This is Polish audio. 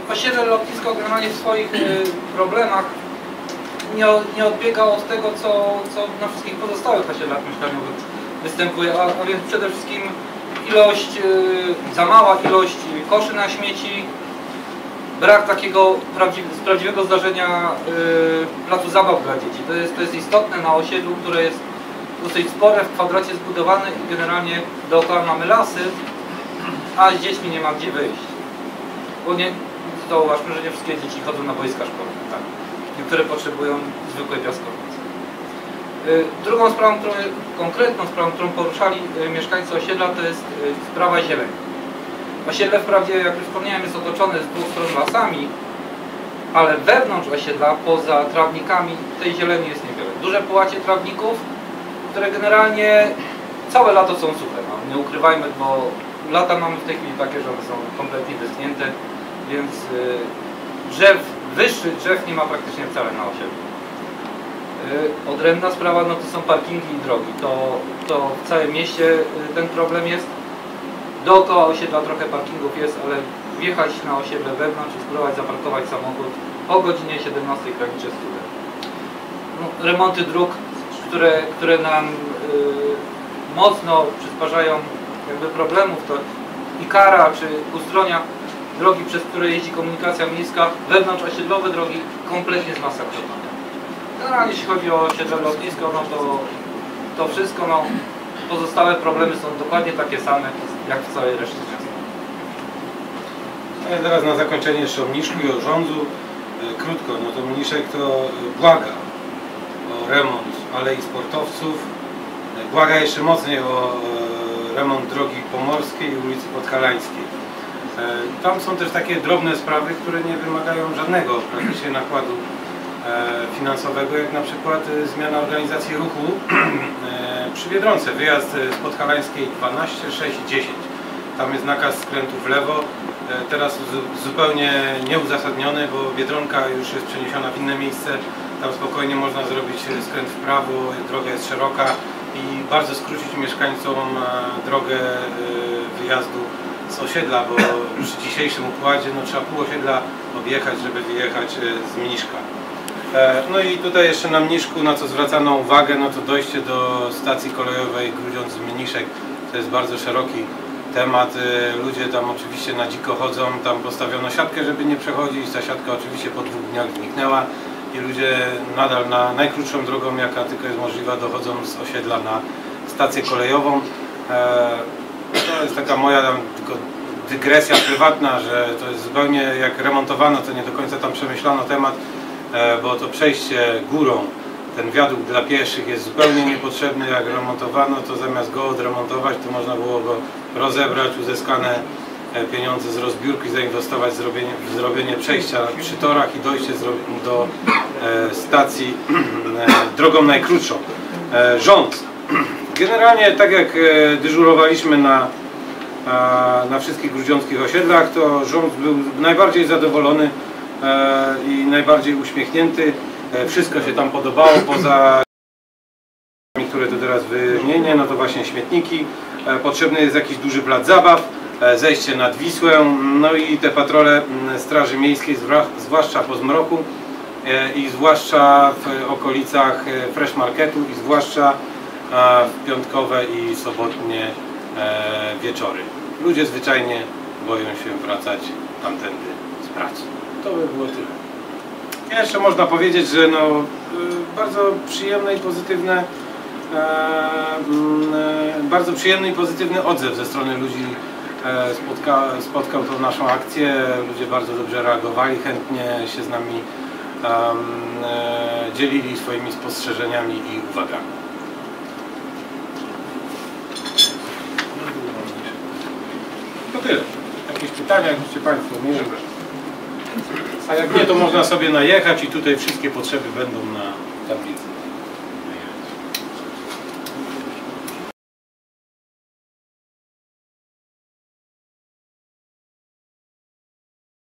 osiedle lotnisko generalnie w swoich problemach nie odbiega od tego, co na wszystkich pozostałych osiedlach mieszkaniowych występuje, a więc przede wszystkim za mała ilość koszy na śmieci, brak takiego prawdziwego zdarzenia placu zabaw dla dzieci. To jest istotne na osiedlu, które jest dosyć spore, w kwadracie zbudowane i generalnie dookoła mamy lasy, a z dziećmi nie ma gdzie wyjść. Bo zauważmy, że nie wszystkie dzieci chodzą na boiska szkolne. Tak? Niektóre potrzebują zwykłej piaskownicy. Drugą sprawą, konkretną sprawą, którą poruszali mieszkańcy osiedla, to jest sprawa zieleni. Osiedle wprawdzie, jak już wspomniałem, jest otoczone z dwóch stron lasami, ale wewnątrz osiedla, poza trawnikami, tej zieleni jest niewiele. Duże połacie trawników, które generalnie całe lato są suche. No, nie ukrywajmy, bo lata mamy w tej chwili takie, że one są kompletnie wyschnięte, więc wyższych drzew nie ma praktycznie wcale na osiedlu. Odrębna sprawa no to są parkingi i drogi. To w całym mieście ten problem jest. Dookoła osiedla trochę parkingów jest, ale wjechać na osiedle wewnątrz i spróbować zaparkować samochód o godzinie 17 graniczy student. No, remonty dróg, które nam mocno przysparzają jakby problemów, to Ikara czy Ustronia, drogi, przez które jeździ komunikacja miejska, wewnątrz osiedlowe drogi kompletnie zmasakrowane. Generalnie jeśli chodzi o osiedle lotnisko, no to wszystko, no, pozostałe problemy są dokładnie takie same jak w całej reszcie miasta. Ja teraz na zakończenie jeszcze o Mniszku i o Żądzu. Krótko, no to Mniszek to błaga o remont alei sportowców, błaga jeszcze mocniej o remont drogi pomorskiej i ulicy Podhalańskiej. Tam są też takie drobne sprawy, które nie wymagają żadnego praktycznie nakładu finansowego, jak na przykład zmiana organizacji ruchu przy Biedronce, wyjazd z Podhalańskiej 12, 6 i 10. Tam jest nakaz skrętu w lewo, teraz zupełnie nieuzasadniony, bo Biedronka już jest przeniesiona w inne miejsce, tam spokojnie można zrobić skręt w prawo, droga jest szeroka i bardzo skrócić mieszkańcom drogę wyjazdu z osiedla, bo przy dzisiejszym układzie no, trzeba pół osiedla objechać, żeby wyjechać z Mniszka. No i tutaj jeszcze na Mniszku, na co zwracano uwagę, no to dojście do stacji kolejowej Grudziądz-Mniszek. To jest bardzo szeroki temat. Ludzie tam oczywiście na dziko chodzą, tam postawiono siatkę, żeby nie przechodzić. Ta siatka oczywiście po 2 dniach zniknęła i ludzie nadal na najkrótszą drogą, jaka tylko jest możliwa, dochodzą z osiedla na stację kolejową. To jest taka moja tylko dygresja prywatna, że to jest zupełnie jak remontowano, to nie do końca tam przemyślano temat, bo to przejście górą, ten wiadukt dla pieszych jest zupełnie niepotrzebny. Jak remontowano, to zamiast go odremontować, to można było go rozebrać, uzyskane pieniądze z rozbiórki zainwestować w zrobienie przejścia przy torach i dojście do stacji drogą najkrótszą. Rząd. Generalnie tak jak dyżurowaliśmy na wszystkich grudziąckich osiedlach, to rząd był najbardziej zadowolony i najbardziej uśmiechnięty. Wszystko się tam podobało, poza które tu teraz wymienię, no to właśnie śmietniki. Potrzebny jest jakiś duży plac zabaw, zejście nad Wisłę, no i te patrole Straży Miejskiej, zwłaszcza po zmroku i zwłaszcza w okolicach Fresh Marketu i zwłaszcza w piątkowe i sobotnie wieczory. Ludzie zwyczajnie boją się wracać tamtędy z pracy. To by było tyle. Jeszcze można powiedzieć, że no, bardzo przyjemny i pozytywny odzew ze strony ludzi spotkał tą naszą akcję. Ludzie bardzo dobrze reagowali, chętnie się z nami dzielili swoimi spostrzeżeniami i uwagami. To tyle. Jakieś pytania, jakbyście Państwo mieli? A jak nie, to można sobie najechać i tutaj wszystkie potrzeby będą na tablicy.